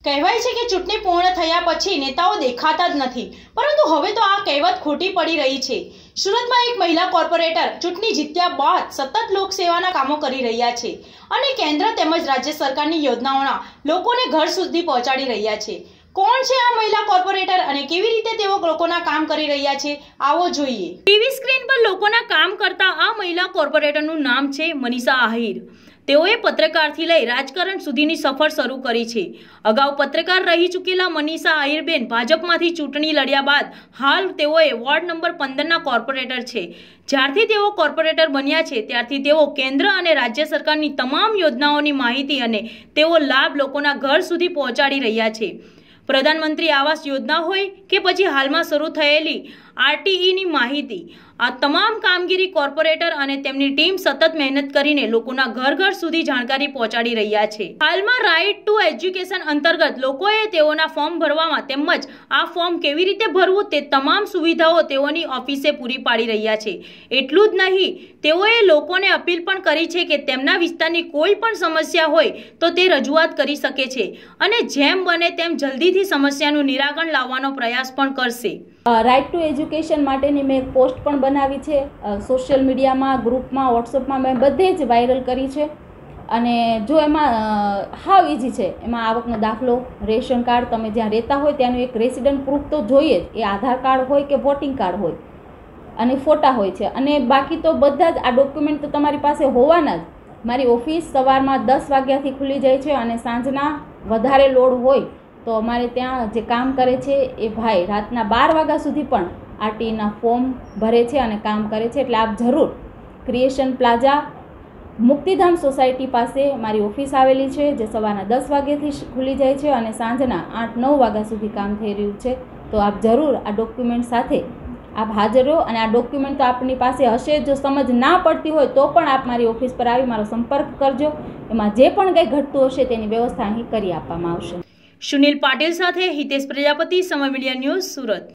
કહેવાય છે કે ચૂંટણી પૂર્ણ થયા પછી નેતાઓ દેખાતા જ નથી, પરંતુ હવે તો આ કહેવત ખોટી પડી રહી છે। સુરતમાં એક મહિલા કોર્પોરેટર ચૂંટણી જીત્યા બાદ સતત લોકસેવાના કામો કરી રહ્યા છે અને કેન્દ્ર તેમજ રાજ્ય સરકારની યોજનાઓના લોકોને ઘર સુધી પહોંચાડી રહ્યા છે। કોણ છે આ મહિલા કોર્પોરેટર અને કેવી રીતે તેઓ લોકોના કામ કરી રહ્યા છે, આવો જોઈએ। ટીવી સ્ક્રીન પર લોકોના કામ કરતા આ મહિલા કોર્પોરેટરનું નામ છે મનીષા આહિર। તેઓએ પત્રકારથી લઈ રાજકારણ સુધીની સફર શરૂ કરી છે। અગાઉ પત્રકાર રહી ચૂકેલા મનીષા આહિરબેન ભાજપમાંથી ચૂંટણી લડ્યા બાદ હાલ તેઓએ વોર્ડ નંબર 15ના કોર્પોરેટર છે। જ્યારથી તેઓ કોર્પોરેટર બન્યા છે ત્યારથી તેઓ કેન્દ્ર અને રાજ્ય સરકારની તમામ યોજનાઓની માહિતી અને તેઓ લાભ લોકોના ઘર સુધી પહોંચાડી રહ્યા છે। પ્રધાનમંત્રી આવાસ યોજના હોય કે પછી હાલમાં શરૂ થયેલી આરટીઈની માહિતી, આ તમામ કામગીરી કોર્પોરેટર અને તેમની ટીમ સતત મહેનત કરીને લોકોના ઘર ઘર સુધી જાણકારી પહોંચાડી રહ્યા છે। હાલમાં રાઇટ ટુ એજ્યુકેશન અંતર્ગત લોકોએ તેઓના ફોર્મ ભરવામાં તેમજ આ ફોર્મ કેવી રીતે ભરવું તે તમામ સુવિધાઓ તેઓની ઓફિસે પૂરી પાડી રહ્યા છે। એટલું જ નહીં, તેઓએ લોકોને અપીલ પણ કરી છે કે તેમના વિસ્તારની કોઈ પણ સમસ્યા હોય તો તે રજૂઆત કરી શકે છે અને જેમ બને તેમ જલ્દીથી સમસ્યાનું નિરાકરણ લાવવાનો પ્રયાસ પણ કરશે। રાઇટ ટુ એજ્યુકેશન માટેની મેં એક પોસ્ટ પણ બનાવી છે, સોશિયલ મીડિયામાં, ગ્રુપમાં, વોટ્સઅપમાં મેં બધે જ વાયરલ કરી છે। અને જો એમાં હાવ ઇઝી છે, એમાં આવકનો દાખલો, રેશન કાર્ડ, તમે જ્યાં રહેતા હોય ત્યાંનું એક રેસિડન્ટ પ્રૂફ તો જોઈએ જ, એ આધાર કાર્ડ હોય કે વોટિંગ કાર્ડ હોય, અને ફોટા હોય છે, અને બાકી તો બધા જ આ ડોક્યુમેન્ટ તો તમારી પાસે હોવાના જ। મારી ઓફિસ સવારમાં 10 વાગ્યાથી ખુલી જાય છે અને સાંજના વધારે લોડ હોય તો અમારે ત્યાં જે કામ કરે છે એ ભાઈ રાતના 12 વાગ્યા સુધી પણ આરટીઈના ફોર્મ ભરે છે અને કામ કરે છે। એટલે આપ જરૂર ક્રિએશન પ્લાઝા મુક્તિધામ સોસાયટી પાસે મારી ઓફિસ આવેલી છે, જે સવારના 10 વાગ્યાથી ખુલી જાય છે અને સાંજના 8-9 વાગ્યા સુધી કામ થઈ રહ્યું છે। તો આપ જરૂર આ ડોક્યુમેન્ટ સાથે આપ હાજર રહો, અને આ ડોક્યુમેન્ટ તો આપની પાસે હશે। જો સમજ ના પડતી હોય તો પણ આપ મારી ઓફિસ પર આવી મારો સંપર્ક કરજો, એમાં જે પણ કંઈ ઘટતું હશે તેની વ્યવસ્થા અહીં કરી આપવામાં આવશે। સુનિલ પાટીલ સાથે હિતેશ પ્રજાપતિ, સમય મીડિયા ન્યૂઝ, સુરત।